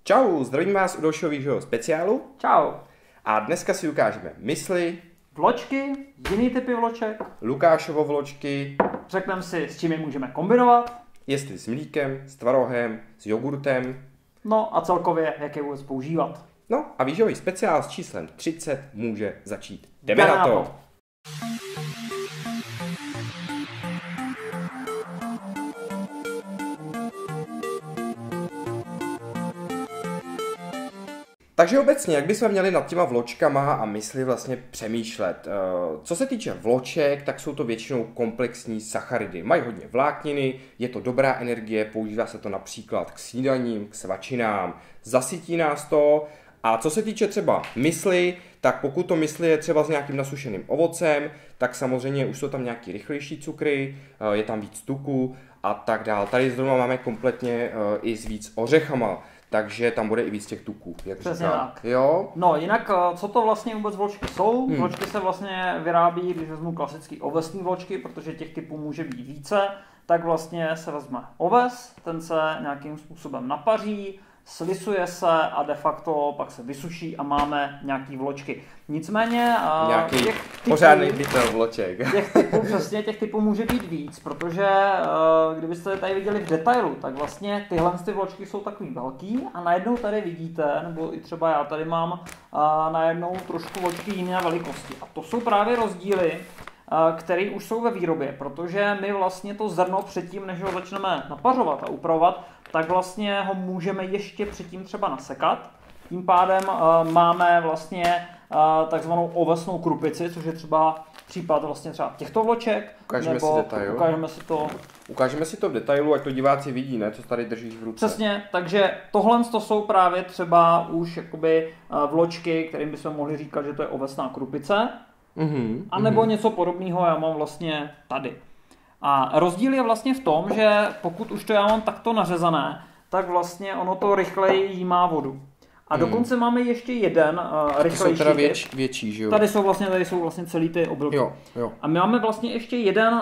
Čau, zdravím vás u dalšího výživového speciálu. Čau. A dneska si ukážeme mysli, Vločky, jiný typy vloček. Lukášovo vločky. Řekneme si, s čím je můžeme kombinovat. Jestli s mlíkem, s tvarohem, s jogurtem. No a celkově, jak je vůbec používat. No a výživový speciál s číslem 30 může začít. Jdeme na to. Takže obecně, jak bychom měli nad těma vločkama a mysli vlastně přemýšlet. Co se týče vloček, tak jsou to většinou komplexní sacharidy. Mají hodně vlákniny, je to dobrá energie, používá se to například k snídaním, k svačinám, zasytí nás to. A co se týče třeba mysli, tak pokud to mysli je třeba s nějakým nasušeným ovocem, tak samozřejmě už jsou tam nějaký rychlejší cukry, je tam víc tuku a tak dál. Tady zrovna máme kompletně i s víc ořechama. Takže tam bude i víc těch tuků, jak Přesně říkám. tak. Jo? No jinak, co to vlastně vůbec vločky jsou? Vločky se vlastně vyrábí, když vezmu klasický ovesný vločky, protože těch typů může být více, tak vlastně se vezme oves, ten se nějakým způsobem napaří, slisuje se a de facto pak se vysuší a máme nějaký vločky. Nicméně nějaký pořádný pytel vloček. Těch typů může být víc, protože kdybyste tady viděli v detailu, tak vlastně tyhle vločky jsou takový velký a najednou tady vidíte, nebo i třeba já tady mám najednou trošku vločky jiné velikosti. A to jsou právě rozdíly, které už jsou ve výrobě, protože my vlastně to zrno předtím, než ho začneme napařovat a upravovat, tak vlastně ho můžeme ještě předtím třeba nasekat. Tím pádem máme vlastně takzvanou ovesnou krupici, což je třeba případ vlastně třeba těchto vloček. Ukážeme si to v detailu, ať to diváci vidí, ne, co tady držíš v ruce. Přesně, takže tohle to jsou právě třeba už jakoby vločky, kterým bychom mohli říkat, že to je ovesná krupice. A nebo něco podobného já mám vlastně tady. A rozdíl je vlastně v tom, že pokud už to já mám takto nařezané, tak vlastně ono to rychleji jímá vodu. A dokonce máme ještě jeden rychlejší typ. Ty jsou teda větší, že jo? Tady jsou vlastně celý ty obilky. Jo. A my máme vlastně ještě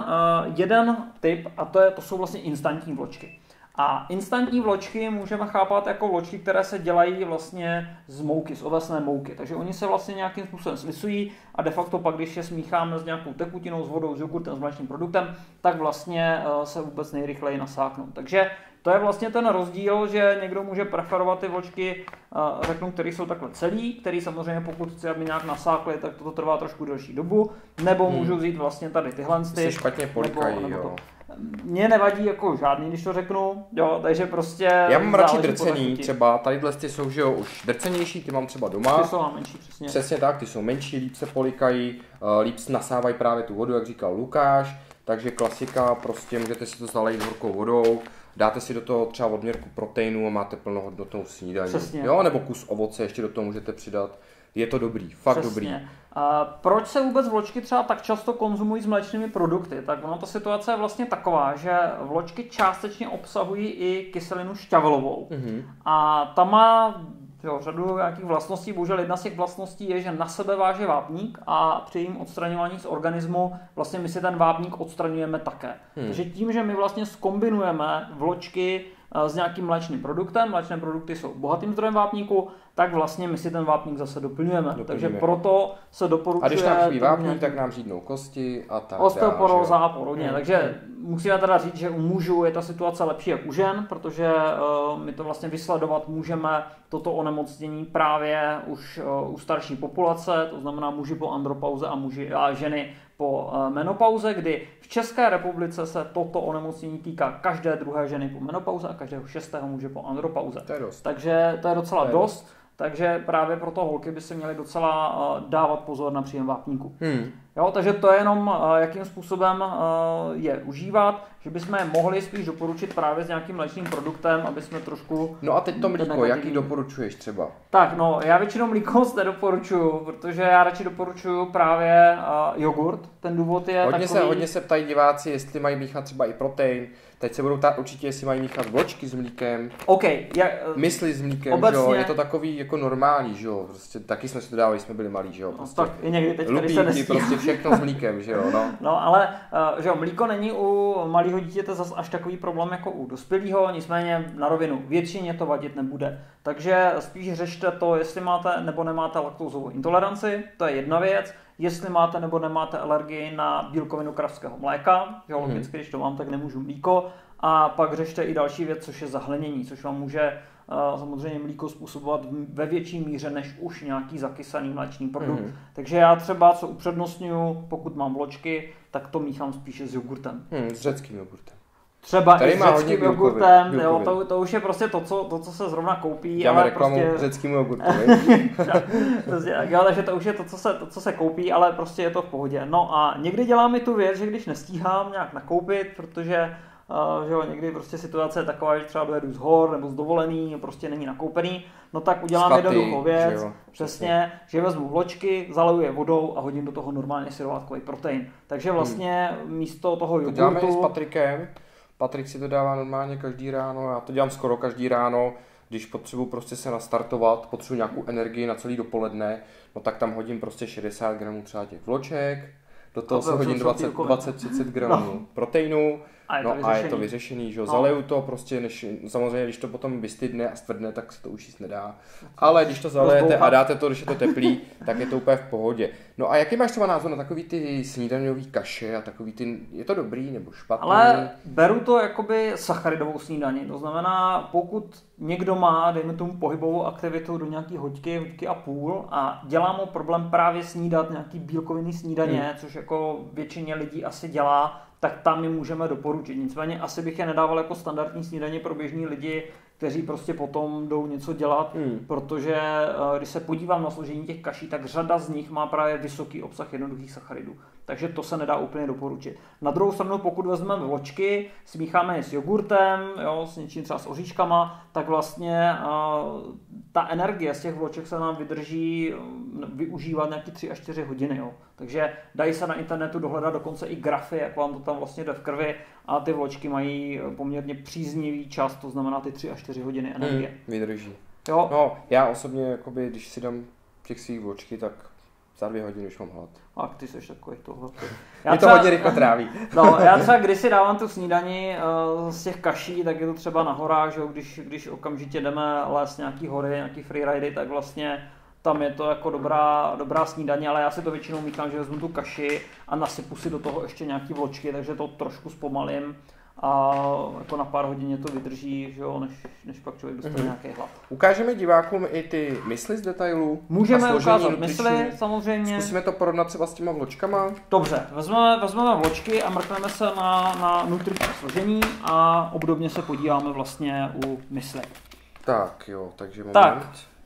jeden typ a to jsou vlastně instantní vločky. A instantní vločky můžeme chápat jako vločky, které se dělají vlastně z mouky, z ovesné mouky. Takže oni se vlastně nějakým způsobem slisují a de facto pak, když je smícháme s nějakou tekutinou, s vodou, s jogurtem, s mléčným produktem, tak vlastně se vůbec nejrychleji nasáknou. Takže to je vlastně ten rozdíl, že někdo může preferovat ty vločky, řeknu, které jsou takhle celý, který samozřejmě pokud chci, aby nějak nasákly, tak to trvá trošku delší dobu, nebo můžu vzít vlastně tady tyhle. Se špatně polikají, jo. Mně nevadí jako žádný, když to řeknu, jo, takže prostě... Já mám radši drcený, třeba tadyhle ty jsou, že jo, už drcenější, ty mám třeba doma. Ty jsou menší, přesně. Přesně tak, ty jsou menší, líp se polikají, líp nasávají právě tu vodu, jak říkal Lukáš, takže klasika, prostě můžete si to zalejt horkou vodou, dáte si do toho třeba odměrku proteinu a máte plnohodnotnou snídaní. Přesně. Jo, nebo kus ovoce ještě do toho můžete přidat. Je to dobrý, fakt Přesně. dobrý. Proč se vůbec vločky třeba tak často konzumují s mléčnými produkty? Tak ta situace je vlastně taková, že vločky částečně obsahují i kyselinu šťavlovou. A ta má řadu nějakých vlastností, bohužel jedna z těch vlastností je, že na sebe váže vápník a při jejím odstraňování z organismu vlastně my si ten vápník odstraňujeme také. Takže tím, že my vlastně zkombinujeme vločky s nějakým mléčným produktem, mléčné produkty jsou bohatým zdrojem vápníku, tak vlastně my si ten vápník zase doplňujeme. Takže proto se doporučuje... A když nám chybí vápník, tak nám řídnou kosti a tak. Osteoporóza a podobně. Takže musíme teda říct, že u mužů je ta situace lepší jak u žen, protože my to vlastně vysledovat můžeme toto onemocnění právě už u starší populace, to znamená muži po andropauze a ženy po menopauze, kdy v České republice se toto onemocnění týká každé druhé ženy po menopauze a každého 6. muže po andropauze. Takže to je docela dost. Takže právě proto holky by si měly docela dávat pozor na příjem vápníku. Jo, takže to je jenom, jakým způsobem je užívat, že bychom je mohli spíš doporučit právě s nějakým mléčným produktem, aby jsme trošku... No a teď to mlíko, jaký doporučuješ třeba? Tak, no, já většinou mlíko moc nedoporučuju, protože já radši doporučuju právě jogurt. Ten důvod je Hodně se ptají diváci, jestli mají míchat třeba i protein. Teď se budou ptát určitě, jestli mají míchat vločky s mlíkem, mysli s mlíkem, obecně, že jo? Je to takový jako normální, že jo? Prostě taky jsme si to dávali, jsme byli malí, že jo? Prostě tak i někdy teď lupínky, prostě všechno s mlíkem, že jo, no. No, ale že jo, mlíko není u malého dítěte zas až takový problém jako u dospělého, nicméně na rovinu většině to vadit nebude. Takže spíš řešte to, jestli máte nebo nemáte laktózovou intoleranci, to je jedna věc. Jestli máte nebo nemáte alergii na bílkovinu kravského mléka, že logicky, když to mám, tak nemůžu mlíko. A pak řešte i další věc, což je zahlenění, což vám může samozřejmě mlíko způsobovat ve větší míře než už nějaký zakysaný mléčný produkt. Takže já třeba, co upřednostňuji, pokud mám vločky, tak to míchám spíše s jogurtem. S řeckým jogurtem. Třeba tady i s řeckým jogurtem, jo, to už je prostě to, co se zrovna koupí. Děláme ale reklamu prostě řeckým jogurtu. jo, takže to už je to, co se koupí, ale prostě je to v pohodě. No a někdy dělám i tu věc, že když nestíhám nějak nakoupit, protože že jo, někdy prostě situace je taková, že třeba dojedu z hor nebo z dovolený, prostě není nakoupený, no tak udělám jednoduchou věc, přesně, že vezmu vločky, zaleju je vodou a hodím do toho normálně syrovátkový protein. Takže vlastně místo toho jogurtu... To děláme i s Patrikem. Patrik si to dává normálně každý ráno, já to dělám skoro každý ráno, když potřebuji prostě se nastartovat, potřebuji nějakou energii na celý dopoledne, no tak tam hodím prostě 60 gramů třeba těch vloček, do toho se hodím 20-30 gramů proteinu, a je to vyřešený, že jo, zaleju to prostě, samozřejmě když to potom vystydne a stvrdne, tak se to už jíst nedá, ale když to zalejete a dáte to, když je to teplý, tak je to úplně v pohodě. No a jaký máš třeba názor na takový ty snídaňový kaše a takový ty, je to dobrý nebo špatný? Ale beru to jakoby sacharidovou snídaní, to znamená, pokud někdo má, dejme tomu pohybovou aktivitu do nějaký hoďky a půl a dělá mu problém právě snídat nějaký bílkovinný snídaně, což jako většině lidí asi dělá, tak tam je můžeme doporučit. Nicméně asi bych je nedával jako standardní snídaně pro běžní lidi, kteří prostě potom jdou něco dělat, protože když se podívám na složení těch kaší, tak řada z nich má právě vysoký obsah jednoduchých sacharidů. Takže to se nedá úplně doporučit. Na druhou stranu, pokud vezmeme vločky, smícháme je s jogurtem, jo, s něčím třeba s oříškama, tak vlastně ta energie z těch vloček se nám vydrží využívat nějaký 3 až 4 hodiny. Jo. Takže dají se na internetu dohledat dokonce i grafy, jak vám to tam vlastně jde v krvi, a ty vločky mají poměrně příznivý čas, to znamená ty 3 až 4 hodiny energie. Vydrží. Jo. No, já osobně, jakoby, když si dám těch svých vločky, tak za 2 hodiny už mám hlad. A ty jsi takový tohle. Mě to hodně rychle tráví. No, já třeba kdysi dávám tu snídani z těch kaší, tak je to třeba na horách, že když okamžitě jdeme lézt nějaký hory, nějaký freeridy, tak vlastně tam je to jako dobrá snídaně, ale já si to většinou míchám, že vezmu tu kaši a nasypu si do toho ještě nějaký vločky, takže to trošku zpomalím a jako na pár hodin to vydrží, že jo, než pak člověk dostane nějaký hlad. Ukážeme divákům i ty mysli z detailů? Můžeme ukázat mysli, samozřejmě. Zkusíme to porovnat třeba s těma vločkama. Dobře, vezmeme vločky a mrkneme se na nutriční složení a obdobně se podíváme vlastně u mysli. Tak jo, takže moment. Tak.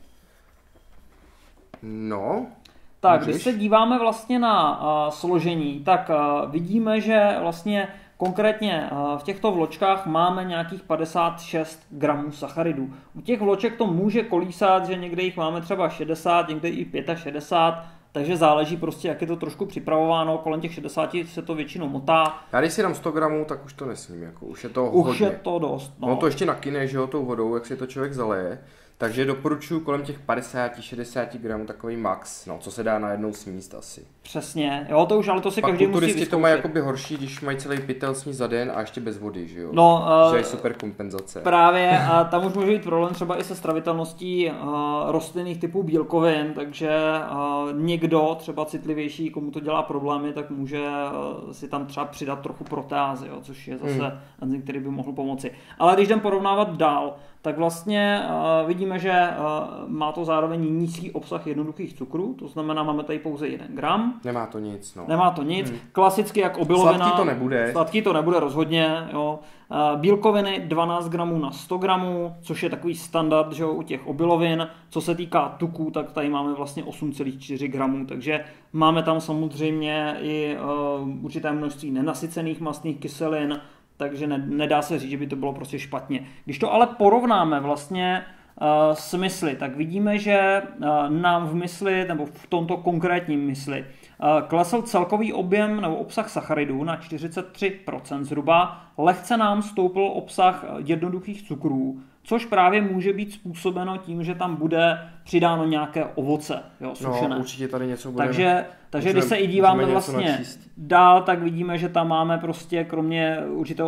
No. Tak, když se díváme vlastně na složení, tak vidíme, že vlastně konkrétně v těchto vločkách máme nějakých 56 gramů sacharidů. U těch vloček to může kolísat, že někde jich máme třeba 60, někde i 65, takže záleží prostě, jak je to trošku připravováno, kolem těch 60 se to většinou motá. Já když si dám 100 gramů, tak už to nesmím, jako už je to hodně. Už je to dost. No. No to ještě nakyne, že jo, tou vodou, jak si to člověk zaleje. Takže doporučuji kolem těch 50-60 gramů takový max, no, co se dá na jednou sníst asi. Přesně, jo, to už, ale to si pak každý musí vyzkoušet. to mají jakoby horší, když mají celý pytel sníst za den a ještě bez vody, že jo? No, že je super kompenzace. Právě, a tam už může být problém třeba i se stravitelností rostlinných typů bílkovin, takže někdo třeba citlivější, komu to dělá problémy, tak může si tam třeba přidat trochu proteázy, jo, což je zase enzym, který by mohl pomoci. Ale když jdem porovnávat dál, tak vlastně vidíme, že má to zároveň nízký obsah jednoduchých cukrů, to znamená, máme tady pouze 1 gram. Nemá to nic, no. Nemá to nic. Klasicky jak obilovina. Sladký to nebude. Sladký to nebude rozhodně, jo. Bílkoviny 12 gramů na 100 gramů, což je takový standard, že jo, u těch obilovin. Co se týká tuků, tak tady máme vlastně 8,4 gramů, takže máme tam samozřejmě i určité množství nenasycených mastných kyselin, takže nedá se říct, že by to bylo prostě špatně. Když to ale porovnáme vlastně s mysli, tak vidíme, že nám v mysli, nebo v tomto konkrétním mysli, klesl celkový objem nebo obsah sacharidů na 43% zhruba, lehce nám stoupl obsah jednoduchých cukrů, což právě může být způsobeno tím, že tam bude přidáno nějaké ovoce, jo, sušené. No, určitě tady něco bude. Takže když se i díváme vlastně dál, tak vidíme, že tam máme prostě kromě určitého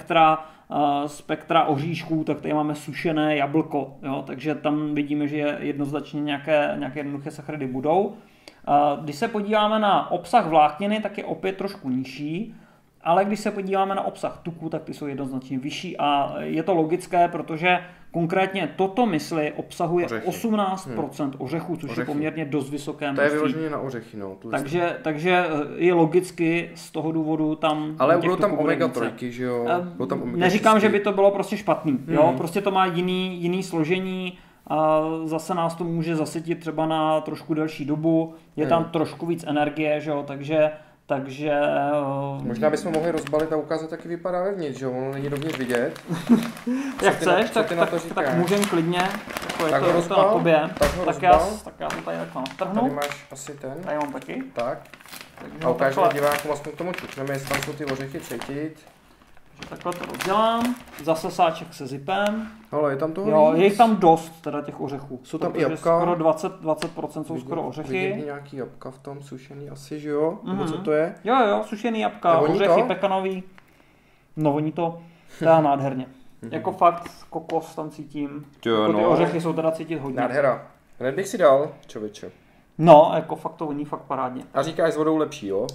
spektra oříšků, tak tady máme sušené jablko, jo, takže tam vidíme, že jednoznačně nějaké jednoduché sacharidy budou. Když se podíváme na obsah vlákniny, tak je opět trošku nižší, ale když se podíváme na obsah tuku, tak ty jsou jednoznačně vyšší a je to logické, protože konkrétně toto mysli obsahuje ořechy. 18% ořechů, což je poměrně dost vysoké množství. To je vyloženě na ořechy, no. Takže je logicky z toho důvodu tam... Ale bylo tam omega-3, že jo? Neříkám, že by to bylo prostě špatný, jo? Prostě to má jiný složení, a zase nás to může zasytit třeba na trošku delší dobu, je tam trošku víc energie, že jo? Takže... Možná bychom mohli rozbalit a ukázat, taky vypadá vevnitř, že ono není dovnitř vidět. Jak chceš, tak můžem klidně. Tak ho rozbal, na tobě. Tak já to tady takhle nastrhnu. Tady máš asi ten. Tady mám taky. Tak. A ukážeme divákům, aspoň k tomu čukneme, jestli tam jsou ty ořechy cítit. Takže takhle to rozdělám. Zase sáček se zipem. Ale je tam toho Jo, je jich tam dost, teda těch ořechů. Jsou tam i jabka. Skoro 20% jsou skoro ořechy. Vidím nějaký jabka v tom, sušený asi, že jo? Nebo co to je? Jo, sušený jabka, ořechy pekanový. No voní to, teda nádherně. Jako fakt kokos tam cítím. Jo, ty ořechy jsou teda cítit hodně. Nádhera. Hned bych si dal, člověče. No, jako fakt to voní fakt parádně. A říkáš s vodou lepší, jo?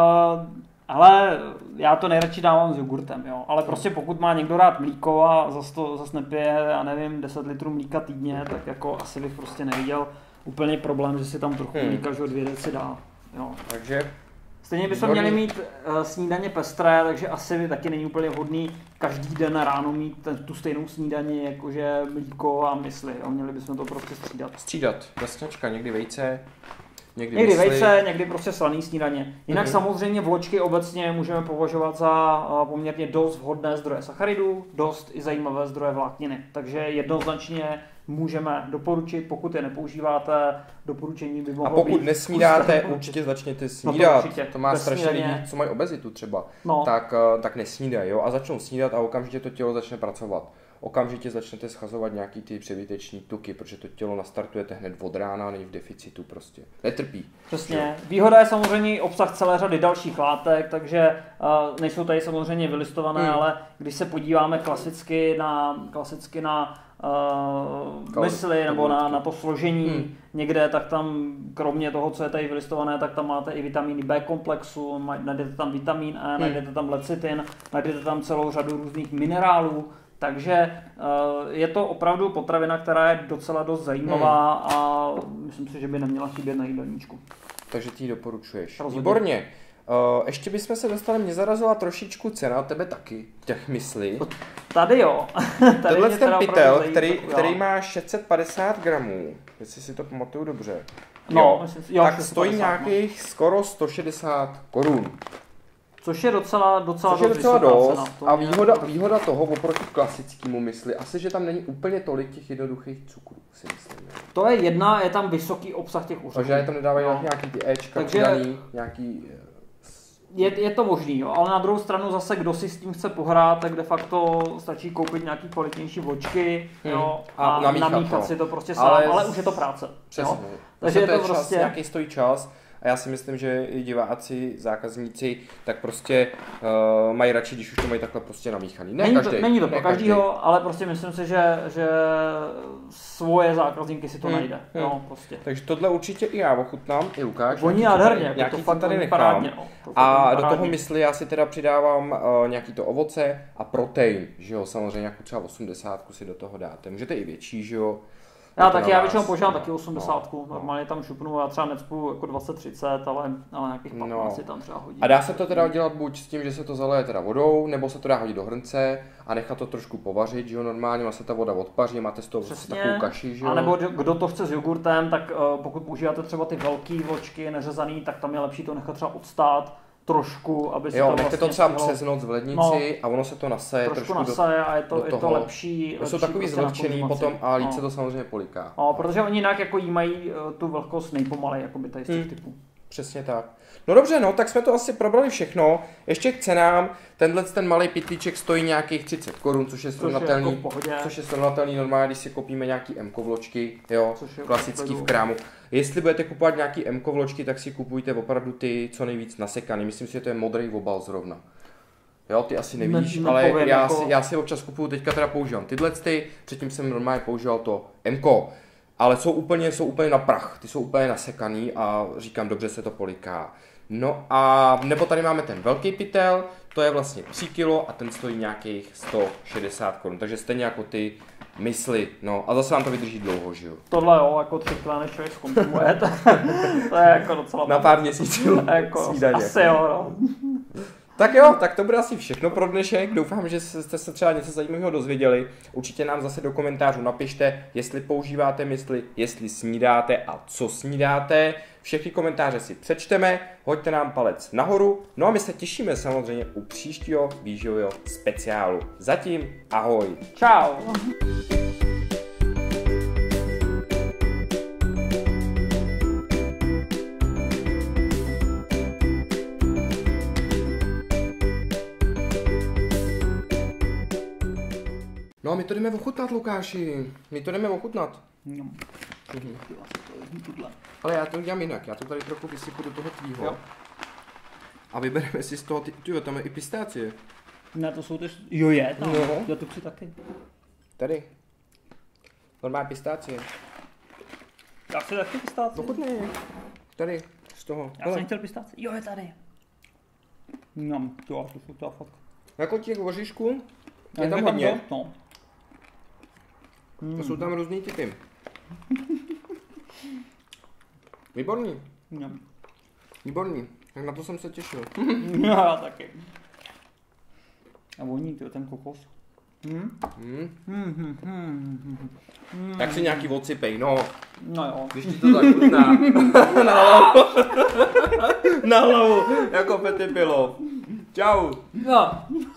Ale já to nejradši dávám s jogurtem, jo. Ale prostě pokud má někdo rád mlíko a zase nepije, já nevím, 10 litrů mlíka týdně, tak jako asi bych prostě neviděl úplně problém, že si tam trochu mlíka, že 2 deci dá, jo. Takže... Stejně bychom měli mít snídaně pestré, takže asi taky není úplně vhodný každý den ráno mít tu stejnou snídaní, jakože mlíko a mysli, jo. Měli bychom to prostě střídat. Jasňačka, někdy vejce. Někdy vejce, někdy prostě slaný snídaně. Jinak samozřejmě vločky obecně můžeme považovat za poměrně dost vhodné zdroje sacharidů, dost i zajímavé zdroje vlákniny. Takže jednoznačně můžeme doporučit, pokud je nepoužíváte, doporučení by mohlo být. A pokud nesnídáte, určitě začněte snídat. To má strašně lidí, co mají obezitu třeba. Tak nesnídají, jo? A začnou snídat a okamžitě to tělo začne pracovat. Okamžitě začnete schazovat nějaký ty přebyteční tuky, protože to tělo nastartujete hned od rána, není v deficitu prostě. Netrpí. Přesně. Výhoda je samozřejmě obsah celé řady dalších látek, takže nejsou tady samozřejmě vylistované, ale když se podíváme klasicky na mysli nebo na to složení někde, tak tam kromě toho, co je tady vylistované, tak tam máte i vitamíny B komplexu, najdete tam vitamin E, najdete tam lecitin, najdete tam celou řadu různých minerálů. Takže je to opravdu potravina, která je docela dost zajímavá a myslím si, že by neměla chybět na jídelníčku. Takže ty ji doporučuješ. Rozhodně. Výborně. Ještě bychom se dostali, mě zarazila trošičku cena, tebe taky, těch myslí. Tady jo. Tenhle ten pytel, který má 650 gramů, jestli si to pamatuju dobře, tak stojí nějakých skoro 160 korun. Což je docela dost. Cena. A výhoda toho oproti klasickému mysli, asi že tam není úplně tolik těch jednoduchých cukrů, si myslím. To je jedna, je tam vysoký obsah těch ořechů. Takže tam nedávají nějaký ty Ečka, přidaný, nějaký... Je to možný, jo, ale na druhou stranu zase, kdo si s tím chce pohrát, tak de facto stačí koupit nějaký kvalitnější vločky, jo, a namíchat si to prostě sám, ale už je to práce. Přesně. Jo? Takže je to prostě... nějaký stojí čas. A já si myslím, že i diváci, zákazníci, tak prostě mají radši, když už to mají takhle prostě namíchaný. Není to pro každýho, ale prostě myslím si, že svoje zákazníky si to najde. No, prostě. Takže tohle určitě i já ochutnám, i Lukáš. Voní nádherně, nějaký to fakt tady nechám. Parádně, a do toho mysli já si teda přidávám nějaký to ovoce a protein, že jo, samozřejmě nějakou třeba 80 si do toho dáte. Můžete i větší, že jo. Já většinou požádám taky 80, normálně tam šupnu, já třeba necpu jako 20-30, ale nějakých 15 si tam třeba hodí. A dá se to teda dělat buď s tím, že se to zaleje teda vodou, nebo se to dá hodit do hrnce a nechat to trošku povařit, že jo, normálně se ta voda odpaří, máte z toho takovou kaši, že jo. A nebo kdo to chce s jogurtem, tak pokud používáte třeba ty velký vločky neřezaný, tak tam je lepší to nechat třeba odstát trošku, aby se to nechte to třeba přes noc v lednici a ono se to nasaje trošku a je to lepší. Jsou takový zvlhčený potom a líp se to samozřejmě poliká. Protože oni jinak jako jí mají tu vlhkost nejpomalej, jako by tady z těch typů. Přesně tak. No dobře, no, tak jsme to asi probrali všechno. Ještě k cenám. Ten malý pytlíček stojí nějakých 30 korun, což je srovnatelný normálně, když si koupíme nějaký M-ko vločky, jo, klasický v krámu. Jestli budete kupovat nějaký M-ko vločky, tak si kupujte opravdu ty co nejvíc nasekaný. Myslím si, že to je modrý obal zrovna. Jo, ty asi nevíš, ale já si občas kupuju, teďka teda používám tyhle, předtím jsem normálně používal to M-ko. Ale jsou úplně na prach, ty jsou úplně nasekaný a říkám, dobře se to poliká. No a nebo tady máme ten velký pytel, to je vlastně 3 kg a ten stojí nějakých 160 korun, takže stejně jako ty mysli, no a zase vám to vydrží dlouho, že jo. Tohle jo, jako 3 kg než člověk zkonzumuje, to je jako docela... Na pár měsíců jako, snídaně. Asi jo, no. Tak jo, tak to bude asi všechno pro dnešek. Doufám, že jste se třeba něco zajímavého dozvěděli. Určitě nám zase do komentářů napište, jestli používáte mysli, jestli snídáte a co snídáte. Všechny komentáře si přečteme, hoďte nám palec nahoru. No a my se těšíme samozřejmě u příštího výživového speciálu. Zatím ahoj. Čau. No a my to jdeme ochutnat, Lukáši. My to jdeme ochutnat. Ale já to udělám jinak. Já to tady trochu vysypu do toho tvýho. A vybereme si z toho, tyjo, tam je i pistácie. Ne, to jsou ty, jo je tam. No. Já to chci taky. Tady. Normální pistácie. Já chci taky pistácie. Ochutnej. Tady, z toho. Já jsem chtěl pistácie. Jo, je tady. To jsou ta fakt. Jako těch oříšků je tam hodně. No. To jsou tam různý typy. Výborný. Výborný. Tak na to jsem se těšil. Já taky. A voní, to je ten kokos. Tak si nějaký odsypej, no. No jo. Když ti to tak chutná. Na hlavu. Jako Petty Pilov. Čau. No.